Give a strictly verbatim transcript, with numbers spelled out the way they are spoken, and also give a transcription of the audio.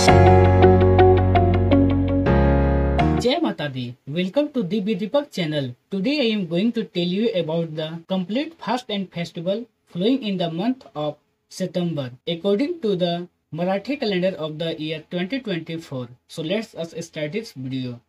Jai Mata Di. Welcome to Divi Deepak channel. Today I am going to tell you about the complete fast and festival flowing in the month of September according to the Marathi calendar of the year twenty twenty-four. So let's us start this video.